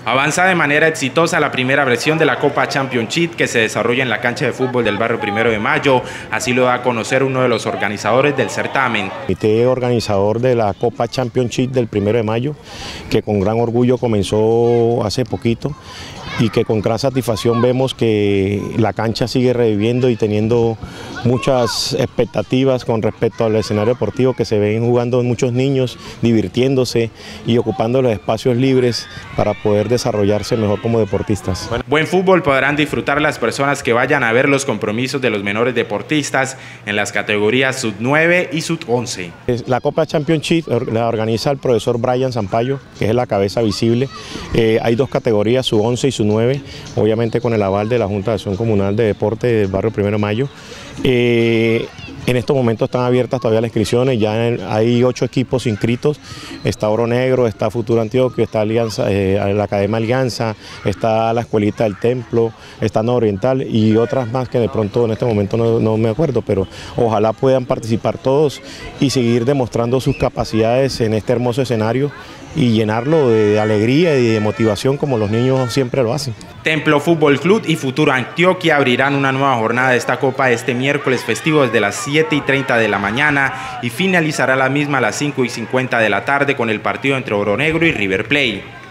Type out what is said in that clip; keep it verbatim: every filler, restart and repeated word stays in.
Avanza de manera exitosa la primera versión de la Copa Championship que se desarrolla en la cancha de fútbol del barrio Primero de Mayo. Así lo da a conocer uno de los organizadores del certamen. Comité organizador de la Copa Championship del Primero de Mayo, que con gran orgullo comenzó hace poquito y que con gran satisfacción vemos que la cancha sigue reviviendo y teniendo muchas expectativas con respecto al escenario deportivo, que se ven jugando muchos niños, divirtiéndose y ocupando los espacios libres para poder desarrollarse mejor como deportistas. Buen fútbol podrán disfrutar las personas que vayan a ver los compromisos de los menores deportistas en las categorías sub nueve y sub once. La Copa Championship la organiza el profesor Brian Sampaio, que es la cabeza visible. Eh, hay dos categorías, sub once y sub nueve, obviamente con el aval de la Junta de Acción Comunal de Deporte del barrio Primero de Mayo. Eh, en estos momentos están abiertas todavía las inscripciones, ya hay ocho equipos inscritos, está Oro Negro, está Futuro Antioquia, está Alianza, eh, la Academia Alianza, está la Escuelita del Templo, está Nororiental y otras más que de pronto en este momento no, no me acuerdo, pero ojalá puedan participar todos y seguir demostrando sus capacidades en este hermoso escenario y llenarlo de alegría y de motivación como los niños siempre lo hacen. Templo Fútbol Club y Futuro Antioquia abrirán una nueva jornada de esta copa este miércoles festivo desde las siete y treinta de la mañana y finalizará la misma a las cinco y cincuenta de la tarde con el partido entre Oro Negro y River Plate.